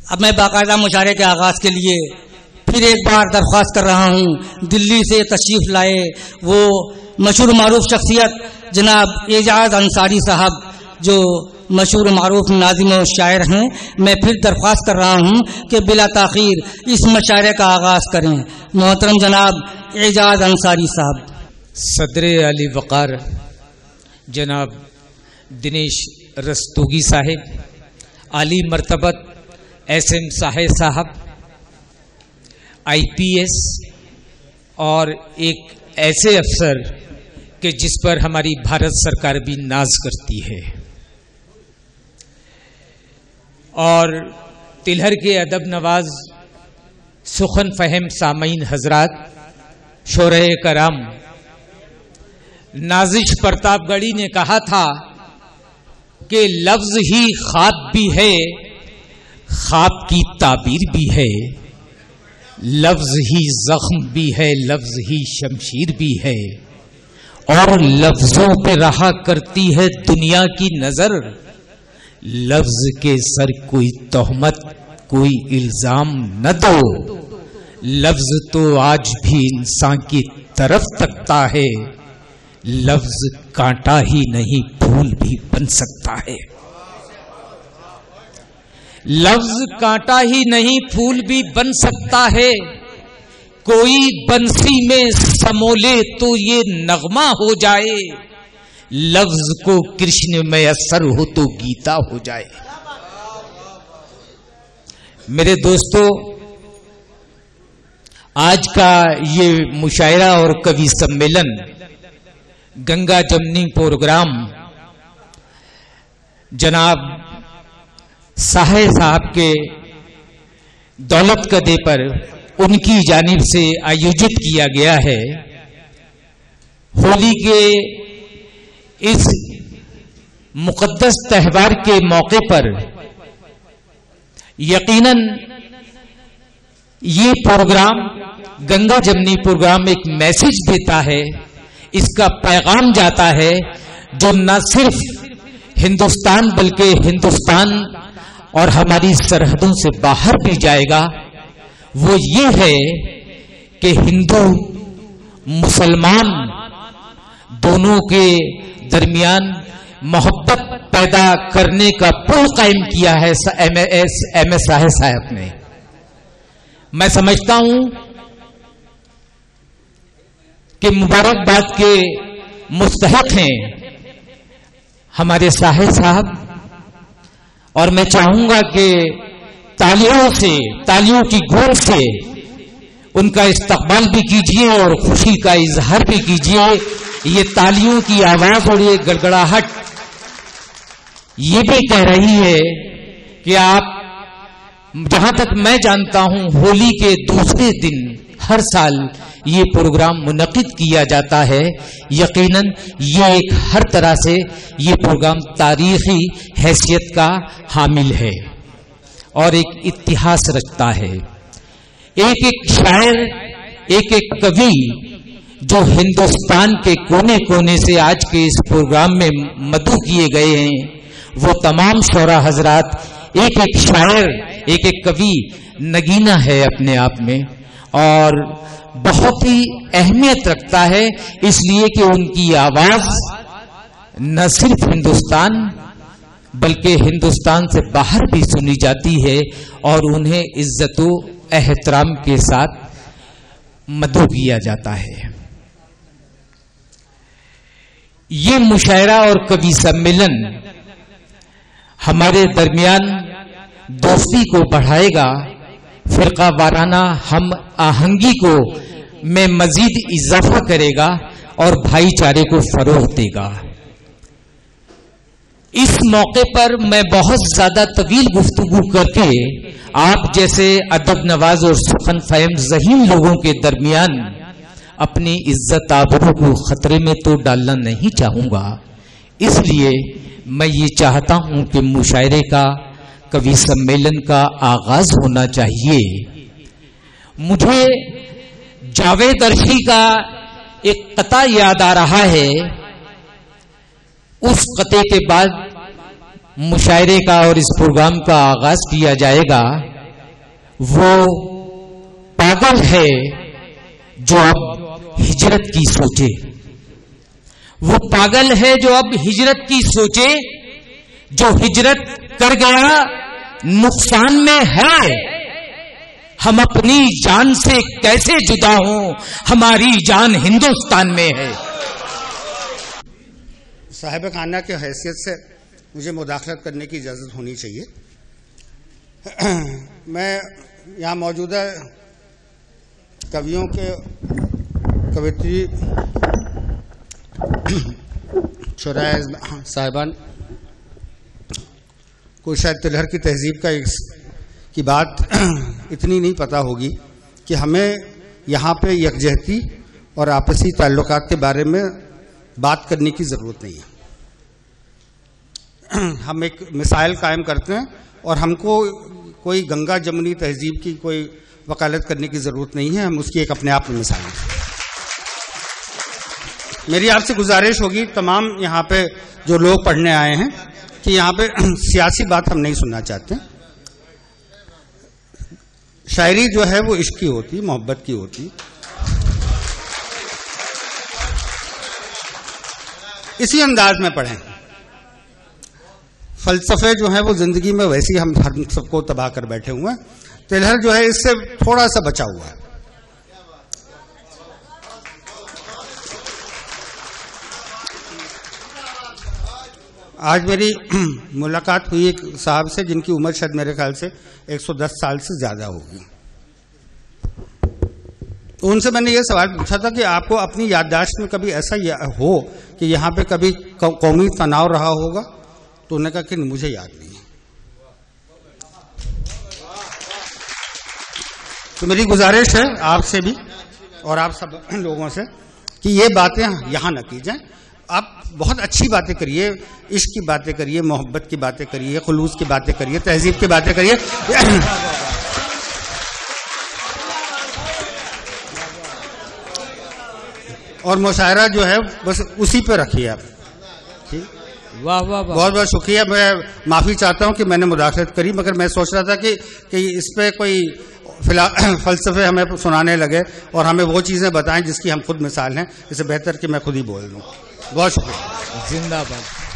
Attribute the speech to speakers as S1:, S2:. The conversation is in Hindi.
S1: अब मैं बाकायदा मुशायरे के आगाज़ के लिए फिर एक बार दरख्वास्त कर रहा हूँ, दिल्ली से तशरीफ़ लाए वो मशहूर मारूफ शख्सियत जनाब एजाज अंसारी साहब, जो मशहूर मारूफ नाज़िम और शायर हैं। मैं फिर दरख्वास्त कर रहा हूँ कि बिला ताख़ीर इस मुशायरे का आगाज़ करें। मोहतरम जनाब एजाज अंसारी साहब।
S2: सदर अली वक़ार जनाब दिनेश रस्तोगी साहिब, आली मर्तबत SM साहिब साहब, IPS और एक ऐसे अफसर कि जिस पर हमारी भारत सरकार भी नाज करती है, और तिलहर के अदब नवाज सुखन फहम सामीन हजरात, शोरे कराम, नाजिश प्रतापगढ़ी ने कहा था कि लफ्ज ही ख्वाब भी है, ख्वाब की ताबीर भी है, लफ्ज ही जख्म भी है, लफ्ज ही शमशीर भी है, और लफ्जों पे रहा करती है दुनिया की नजर। लफ्ज के सर कोई तोहमत कोई इल्जाम न दो, लफ्ज तो आज भी इंसान की तरफ तकता है, लफ्ज कांटा ही नहीं फूल भी बन सकता है। लफ्ज कांटा ही नहीं फूल भी बन सकता है, कोई बंसी में समोले तो ये नगमा हो जाए, लफ्ज को कृष्ण में असर हो तो गीता हो जाए। मेरे दोस्तों, आज का ये मुशायरा और कवि सम्मेलन गंगा जमनी प्रोग्राम जनाब साहिब साहब के दौलत कदे पर उनकी जानिब से आयोजित किया गया है। होली के इस मुकद्दस त्योहार के मौके पर यकीनन ये प्रोग्राम गंगा जमनी प्रोग्राम एक मैसेज देता है, इसका पैगाम जाता है जो न सिर्फ हिंदुस्तान बल्कि हिंदुस्तान और हमारी सरहदों से बाहर भी जाएगा। वो ये है कि हिंदू मुसलमान दोनों के दरमियान मोहब्बत पैदा करने का पुल कायम किया है MS साहब ने। मैं समझता हूं कि मुबारकबाद के मुस्तहक हैं हमारे साहिब साहब, और मैं चाहूंगा कि तालियों की गूंज से उनका इस्तकबाल भी कीजिए और खुशी का इजहार भी कीजिए। ये तालियों की आवाज और ये गड़गड़ाहट ये भी कह रही है कि आप, जहां तक मैं जानता हूं, होली के दूसरे दिन हर साल ये प्रोग्राम मुनक़िद किया जाता है। यकीनन ये एक हर तरह से ये प्रोग्राम तारीखी हैसियत का हामिल है और एक इतिहास रचता है। एक एक शायर, एक एक कवि जो हिंदुस्तान के कोने कोने से आज के इस प्रोग्राम में मदऊ किए गए हैं, वो तमाम शोरा हजरात, एक एक शायर, एक एक कवि नगीना है अपने आप में और बहुत ही अहमियत रखता है, इसलिए कि उनकी आवाज न सिर्फ हिंदुस्तान बल्कि हिंदुस्तान से बाहर भी सुनी जाती है और उन्हें इज्जत व एहतराम के साथ मदऊ किया जाता है। ये मुशायरा और कवि सम्मेलन हमारे दरमियान दोस्ती को बढ़ाएगा, फिरका वाराना हम आहंगी को में मजीद इजाफा करेगा और भाईचारे को फरोग देगा। इस मौके पर मैं बहुत ज्यादा तवील गुफ्तगू करके आप जैसे अदब नवाज और सुखन फहम ज़हीन लोगों के दरमियान अपनी इज्जत आबरू को खतरे में तो डालना नहीं चाहूंगा। इसलिए मैं ये चाहता हूं कि मुशायरे का, कवि सम्मेलन का आगाज होना चाहिए। मुझे जावेद अर्शी का एक कता याद आ रहा है। उस कते के बाद मुशायरे का और इस प्रोग्राम का आगाज किया जाएगा। वो पागल है जो अब हिजरत की सोचे। वो पागल है जो अब हिजरत की सोचे, जो हिजरत कर गया नुकसान में है। हम अपनी जान से कैसे जुदा हों, हमारी जान हिंदुस्तान में है।
S3: साहिब खाना की हैसियत से मुझे मुदाखलत करने की इजाज़त होनी चाहिए। मैं यहाँ मौजूदा कवियों के कवित्री शुराए साहिबान को शायद तिलहर की तहजीब की बात इतनी नहीं पता होगी कि हमें यहाँ पे यकजहती और आपसी ताल्लुकात के बारे में बात करने की ज़रूरत नहीं है। हम एक मिसाइल कायम करते हैं और हमको कोई गंगा जमुनी तहजीब की कोई वकालत करने की ज़रूरत नहीं है। हम उसकी एक अपने आप में मिसाल हैं। मेरी आपसे गुजारिश होगी तमाम यहाँ पे जो लोग पढ़ने आए हैं कि यहाँ पे सियासी बात हम नहीं सुनना चाहते। शायरी जो है वो इश्क की होती, मोहब्बत की होती। इसी अंदाज में पढ़ें। फलसफे जो है वो जिंदगी में वैसे ही हम सबको तबाह कर बैठे हुए हैं। तिलहर जो है इससे थोड़ा सा बचा हुआ है। आज मेरी मुलाकात हुई एक साहब से जिनकी उम्र शायद मेरे ख्याल से 110 साल से ज्यादा होगी। तो उनसे मैंने ये सवाल पूछा था कि आपको अपनी याददाश्त में कभी ऐसा हो कि यहाँ पे कभी कौमी तनाव रहा होगा? तो उन्होंने कहा कि मुझे याद नहीं है। तो मेरी गुजारिश है आपसे भी और आप सब लोगों से कि ये बातें यहाँ न की जाएं। आप बहुत अच्छी बातें करिए, इश्क की बातें करिए, मोहब्बत की बातें करिए, खुलूस की बातें करिए, तहजीब की बातें करिए। और मुशायरा जो है बस उसी पे रखिए आप। ठीक,
S2: वाह वाह वाह,
S3: बहुत बहुत शुक्रिया। मैं माफी चाहता हूं कि मैंने मुदाखलत करी, मगर मैं सोच रहा था कि इस पे कोई फलसफे हमें सुनाने लगे और हमें वो चीजें बताएं जिसकी हम खुद मिसाल हैं। इससे बेहतर कि मैं खुद ही बोल दूं। बहुत शुक्रिया।
S2: जिंदाबाद।